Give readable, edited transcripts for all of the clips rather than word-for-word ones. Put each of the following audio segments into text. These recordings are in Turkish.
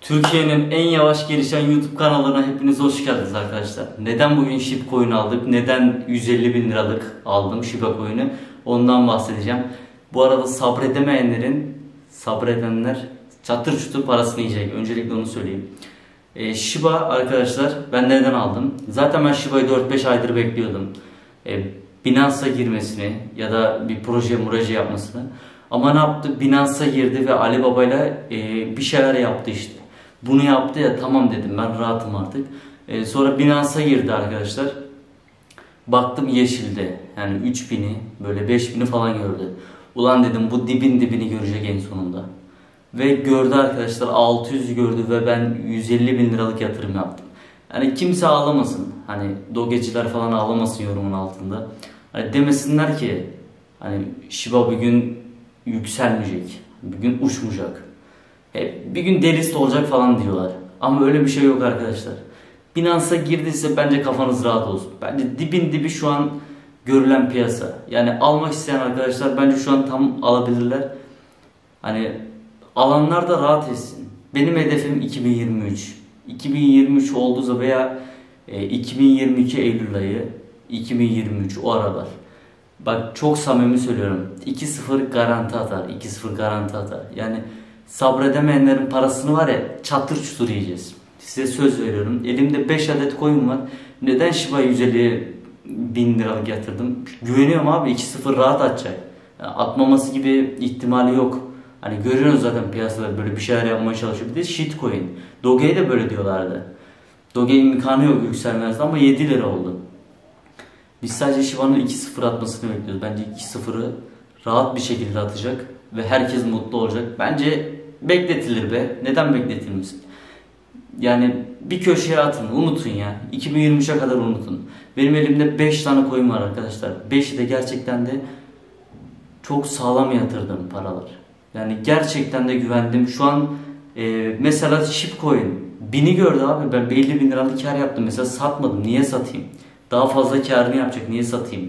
Türkiye'nin en yavaş gelişen YouTube kanalına hepiniz hoş geldiniz arkadaşlar. Neden bugün Shiba Coin aldık? Neden 150 bin liralık aldım Shiba Coin'i? Ondan bahsedeceğim. Bu arada sabredenler çatır çutur parasını yiyecek. Öncelikle onu söyleyeyim. Shiba arkadaşlar ben neden aldım? Zaten ben Shiba'yı 4-5 aydır bekliyordum. Binance'a girmesini ya da bir proje yapmasını. Ama ne yaptı? Binance'a girdi ve Alibaba'yla bir şeyler yaptı işte. Bunu yaptı ya, tamam dedim, ben rahatım artık. Sonra Binance'a girdi arkadaşlar. Baktım yeşilde. Yani 3000'i böyle 5000'i falan gördü. Ulan dedim bu dibini görecek en sonunda. Ve gördü arkadaşlar, 600'ü gördü ve ben 150 bin liralık yatırım yaptım. Yani kimse ağlamasın. Hani dogeciler falan ağlamasın yorumun altında. Hani demesinler ki hani Shiba bir gün yükselmeyecek. Bir gün uçmayacak. Bir gün delist olacak falan diyorlar. Ama öyle bir şey yok arkadaşlar. Binance'a girdiyse bence kafanız rahat olsun. Bence dibi şu an görülen piyasa. Yani almak isteyen arkadaşlar bence şu an tam alabilirler. Hani alanlar da rahat etsin. Benim hedefim 2023. 2023 olduğu zaman veya 2022 Eylül ayı, 2023 o aralar. Bak çok samimi söylüyorum. 2-0 garanti atar. 2-0 garanti atar. Yani sabredemeyenlerin parasını var ya çatır çutur yiyeceğiz. Size söz veriyorum. Elimde 5 adet coin var. Neden Shiba'ya 150 bin liralık yatırdım? Güveniyorum abi, 2-0 rahat atacak. Yani atmaması gibi ihtimali yok. Hani görüyorsunuz zaten piyasada böyle bir şeyler yapmaya çalışıyor. Bir de shitcoin. Doge'ye de böyle diyorlardı. Doge imkanı yok yükselmezdi ama 7 lira oldu. Biz sadece Shiba'nın 2-0 atmasını bekliyoruz. Bence 2-0'ı rahat bir şekilde atacak ve herkes mutlu olacak. Bence bekletilir be. Neden bekletilmesin? Yani bir köşeye atın, unutun ya. 2023'e kadar unutun. Benim elimde 5 tane coin var arkadaşlar. 5'i de gerçekten de çok sağlam yatırdım paralar. Yani gerçekten de güvendim. Şu an mesela Shibcoin 1000'i gördü abi. Ben 50 bin liralık kar yaptım. Mesela satmadım. Niye satayım? Daha fazla karını yapacak. Niye satayım?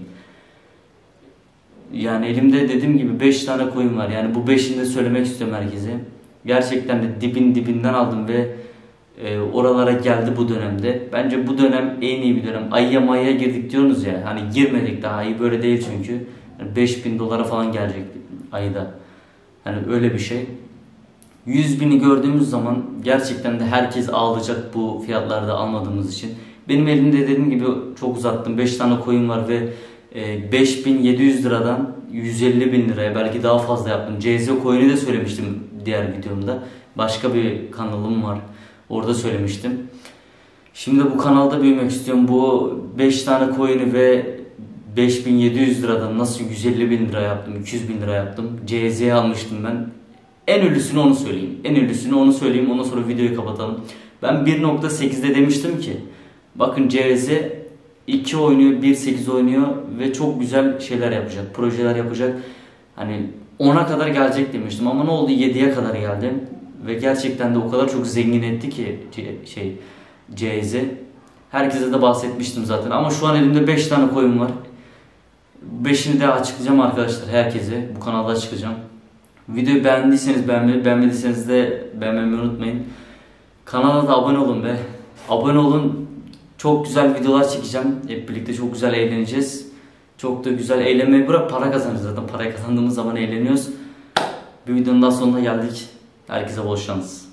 Yani elimde dediğim gibi 5 tane coin var. Yani bu 5'ini de söylemek istiyorum herkese. Gerçekten de dibinden aldım ve oralara geldi bu dönemde. Bence bu dönem en iyi bir dönem. Ayya girdik diyorsunuz ya. Hani girmedik daha iyi, böyle değil çünkü. Yani 5000 dolara falan gelecek ayda. Hani öyle bir şey. 100 bini gördüğümüz zaman gerçekten de herkes ağlayacak bu fiyatlarda almadığımız için. Benim elimde dediğim gibi çok uzattım. 5 tane coin var ve 5700 liradan 150 bin liraya belki daha fazla yaptım. CZ coin'i de söylemiştim diğer videomda. Başka bir kanalım var. Orada söylemiştim. Şimdi bu kanalda büyümek istiyorum. Bu 5 tane coin'i ve 5700 liradan nasıl 150 bin lira yaptım, 200 bin lira yaptım. CZ'ye almıştım ben. En ölüsünü onu söyleyeyim. Ondan sonra videoyu kapatalım. Ben 1.8'de demiştim ki bakın CZ 2 oynuyor, 1.8 oynuyor ve çok güzel şeyler yapacak, projeler yapacak. Hani 10'a kadar gelecek demiştim ama ne oldu? 7'ye kadar geldi. Ve gerçekten de o kadar çok zengin etti ki CZ. Herkese de bahsetmiştim zaten ama şu an elimde 5 tane coin var. 5'ini de açıklayacağım arkadaşlar herkese. Bu kanalda açıklayacağım. Videoyu beğendiyseniz beğenmediyseniz de beğenmeyi unutmayın. Kanala da abone olun be. Abone olun. Çok güzel videolar çekeceğim. Hep birlikte çok güzel eğleneceğiz. Çok da güzel eğlenmeyi bırak, para kazanacağız zaten. Parayı kazandığımız zaman eğleniyoruz. Bir videonun daha sonuna geldik. Herkese bol şans.